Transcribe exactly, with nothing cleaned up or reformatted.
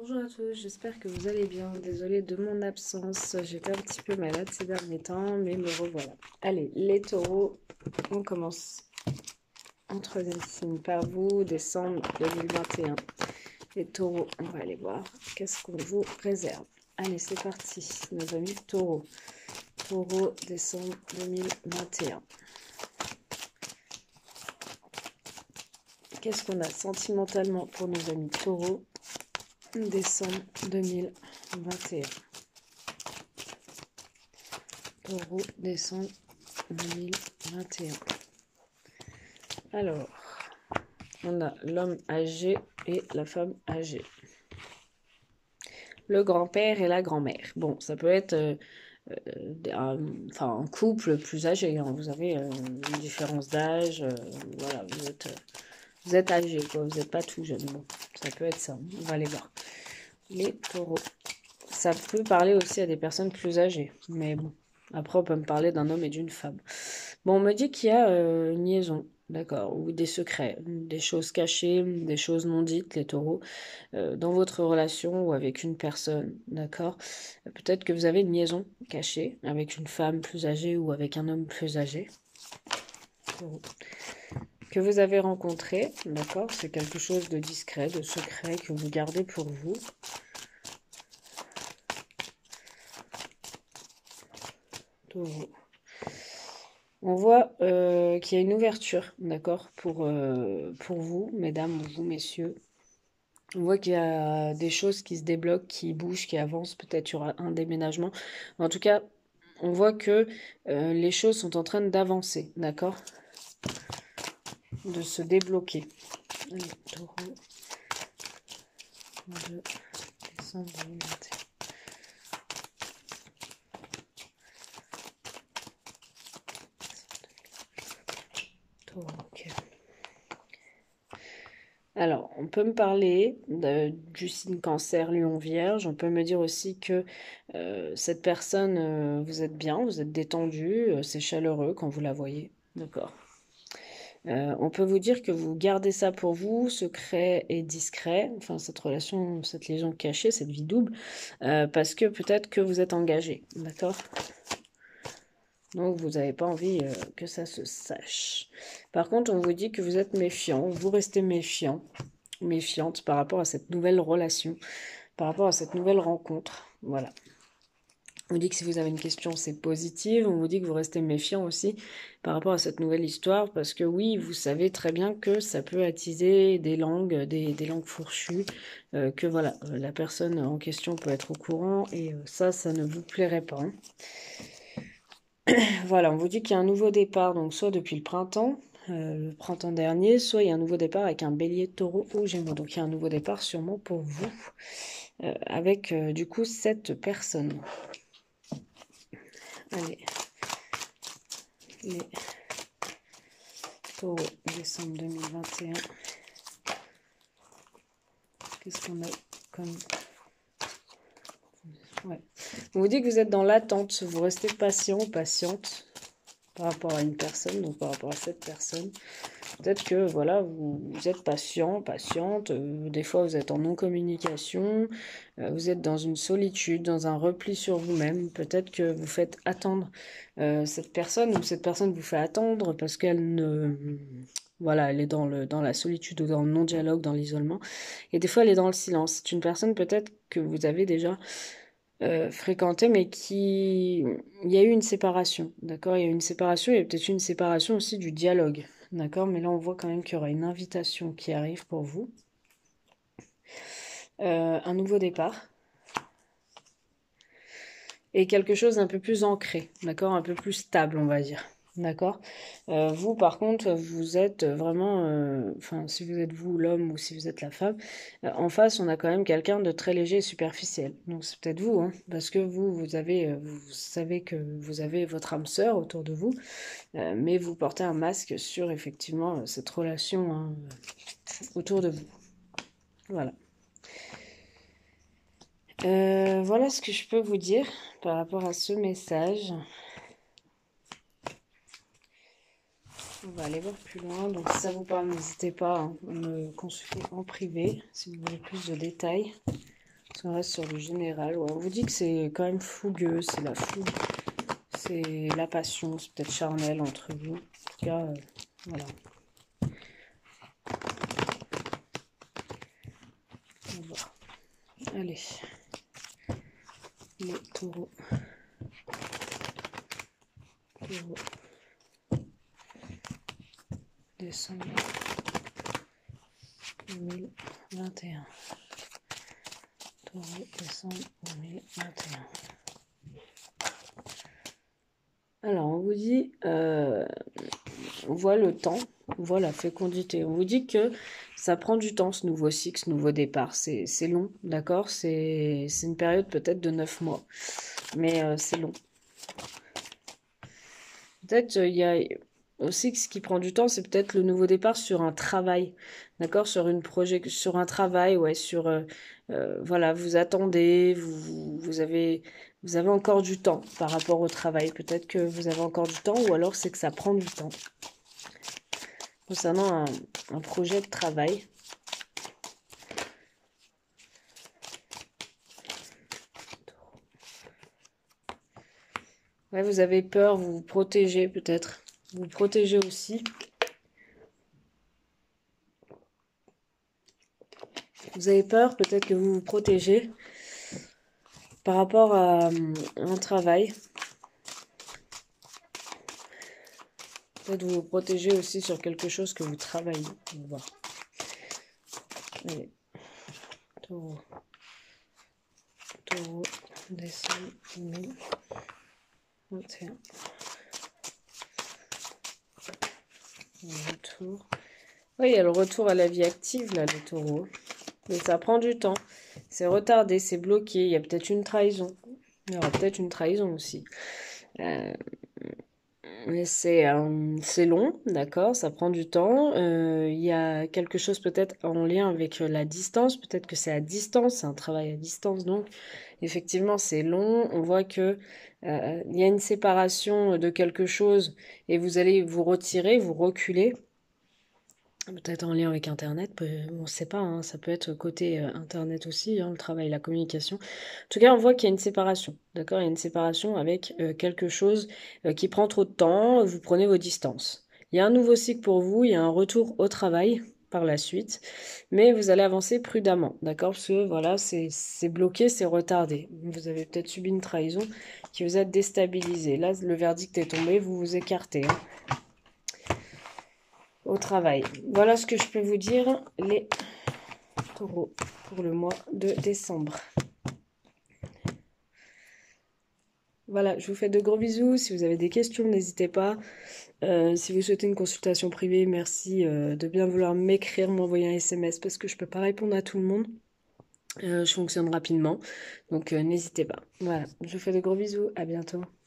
Bonjour à tous, j'espère que vous allez bien. Désolée de mon absence, j'étais un petit peu malade ces derniers temps, mais me revoilà. Allez, les taureaux, on commence en troisième signe par vous, décembre deux mille vingt et un. Les taureaux, on va aller voir qu'est-ce qu'on vous réserve. Allez, c'est parti, nos amis taureaux. Taureau, décembre deux mille vingt et un. Qu'est-ce qu'on a sentimentalement pour nos amis taureaux? Décembre deux mille vingt et un. Taureau, décembre deux mille vingt et un. Alors, on a l'homme âgé et la femme âgée. Le grand-père et la grand-mère. Bon, ça peut être euh, euh, un, enfin, un couple plus âgé. Hein. Vous avez euh, une différence d'âge. Euh, voilà, vous êtes, euh, vous êtes âgé, quoi. Vous n'êtes pas tout jeune. Bon, ça peut être ça. On va aller voir. Les taureaux. Ça peut parler aussi à des personnes plus âgées. Mais bon, après, on peut me parler d'un homme et d'une femme. Bon, on me dit qu'il y a euh, une liaison, d'accord, ou des secrets, des choses cachées, des choses non dites, les taureaux, euh, dans votre relation ou avec une personne, d'accord. Euh, Peut-être que vous avez une liaison cachée avec une femme plus âgée ou avec un homme plus âgé. Taureau. Que vous avez rencontré, d'accord, c'est quelque chose de discret, de secret que vous gardez pour vous. Taureau. On voit euh, qu'il y a une ouverture, d'accord, pour, euh, pour vous, mesdames, ou vous, messieurs. On voit qu'il y a des choses qui se débloquent, qui bougent, qui avancent. Peut-être il y aura un déménagement. En tout cas, on voit que euh, les choses sont en train d'avancer, d'accord, de se débloquer. Allez, taureau, de décembre deux mille vingt et un. Ok. Alors, on peut me parler de, du signe cancer, lion, vierge. On peut me dire aussi que euh, cette personne, euh, vous êtes bien, vous êtes détendu, euh, c'est chaleureux quand vous la voyez. D'accord. Euh, on peut vous dire que vous gardez ça pour vous, secret et discret, enfin cette relation, cette liaison cachée, cette vie double, euh, parce que peut-être que vous êtes engagé, d'accord? Donc vous n'avez pas envie euh, que ça se sache. Par contre, on vous dit que vous êtes méfiant, vous restez méfiant, méfiante par rapport à cette nouvelle relation, par rapport à cette nouvelle rencontre, voilà. On vous dit que si vous avez une question, c'est positif. On vous dit que vous restez méfiant aussi par rapport à cette nouvelle histoire, parce que oui, vous savez très bien que ça peut attiser des langues, des, des langues fourchues, euh, que voilà, la personne en question peut être au courant, et euh, ça, ça ne vous plairait pas. Hein. Voilà, on vous dit qu'il y a un nouveau départ, donc soit depuis le printemps, euh, le printemps dernier, soit il y a un nouveau départ avec un bélier, taureau ou gémeaux. Donc il y a un nouveau départ sûrement pour vous, euh, avec euh, du coup cette personne. Allez, les taureaux, décembre deux mille vingt et un. Qu'est-ce qu'on a comme... Ouais. On vous dit que vous êtes dans l'attente, vous restez patient, patiente par rapport à une personne, donc par rapport à cette personne. Peut-être que voilà, vous, vous êtes patient, patiente, euh, des fois vous êtes en non-communication, euh, vous êtes dans une solitude, dans un repli sur vous-même. Peut-être que vous faites attendre euh, cette personne, ou cette personne vous fait attendre parce qu'elle ne... Voilà, elle est dans, le, dans la solitude ou dans le non-dialogue, dans l'isolement. Et des fois, elle est dans le silence. C'est une personne peut-être que vous avez déjà euh, fréquentée, mais qui... Il y a eu une séparation, d'accord? Il y a eu une séparation, il y a peut-être une séparation aussi du dialogue. D'accord, mais là on voit quand même qu'il y aura une invitation qui arrive pour vous. Euh, un nouveau départ. Et quelque chose d'un peu plus ancré, d'accord, un peu plus stable, on va dire. D'accord. euh, Vous, par contre, vous êtes vraiment... euh, Enfin, si vous êtes vous, l'homme, ou si vous êtes la femme, euh, en face, on a quand même quelqu'un de très léger et superficiel. Donc c'est peut-être vous, hein, parce que vous, vous avez... euh, vous savez que vous avez votre âme sœur autour de vous, euh, mais vous portez un masque sur, effectivement, cette relation, hein, autour de vous. Voilà. Euh, voilà ce que je peux vous dire par rapport à ce message. On va aller voir plus loin. Donc si ça vous parle, n'hésitez pas hein, à me consulter en privé si vous voulez plus de détails. Si on reste sur le général, ouais, on vous dit que c'est quand même fougueux, c'est la fougue, c'est la passion, c'est peut-être charnel entre vous. En tout cas, euh, voilà. On va voir. Allez, les taureaux. Taureaux. Décembre deux mille vingt et un. Taureau, décembre deux mille vingt et un. Alors, on vous dit, euh, on voit le temps, on voit la fécondité. On vous dit que ça prend du temps, ce nouveau cycle, ce nouveau départ. C'est long, d'accord? C'est une période peut-être de neuf mois, mais euh, c'est long. Peut-être il y a aussi ce qui prend du temps, c'est peut-être le nouveau départ sur un travail, d'accord? Sur une projet, sur un travail, ouais, sur, euh, euh, voilà, vous attendez, vous, vous avez... Vous avez encore du temps par rapport au travail. Peut-être que vous avez encore du temps ou alors c'est que ça prend du temps. Concernant un, un projet de travail. Ouais, vous avez peur, vous vous protégez peut-être. Vous vous protégez aussi. Vous avez peur, peut-être que vous vous protégez par rapport à un travail. Peut-être vous vous protégez aussi sur quelque chose que vous travaillez. On va voir. Allez. Taureau. Taureau. Décembre deux mille vingt et un. Retour. Oui, il y a le retour à la vie active, là, le taureau. Mais ça prend du temps. C'est retardé, c'est bloqué. Il y a peut-être une trahison. Il y aura peut-être une trahison aussi. Euh, mais c'est euh, c'est long, d'accord, ça prend du temps. Euh, il y a quelque chose peut-être en lien avec la distance. Peut-être que c'est à distance, c'est un travail à distance. Donc, effectivement, c'est long. On voit que euh, il y a une séparation de quelque chose et vous allez vous retirer, vous reculer. Peut-être en lien avec Internet, on ne sait pas, hein, ça peut être côté euh, Internet aussi, hein, le travail, la communication. En tout cas, on voit qu'il y a une séparation, d'accord? Il y a une séparation avec euh, quelque chose euh, qui prend trop de temps, vous prenez vos distances. Il y a un nouveau cycle pour vous, il y a un retour au travail par la suite, mais vous allez avancer prudemment, d'accord? Parce que voilà, c'est bloqué, c'est retardé. Vous avez peut-être subi une trahison qui vous a déstabilisé. Là, le verdict est tombé, vous vous écartez, hein, au travail. Voilà ce que je peux vous dire, les taureaux, pour le mois de décembre. Voilà, je vous fais de gros bisous. Si vous avez des questions, n'hésitez pas. Euh, si vous souhaitez une consultation privée, merci euh, de bien vouloir m'écrire, m'envoyer un S M S parce que je ne peux pas répondre à tout le monde. Euh, je fonctionne rapidement, donc euh, n'hésitez pas. Voilà, je vous fais de gros bisous. À bientôt.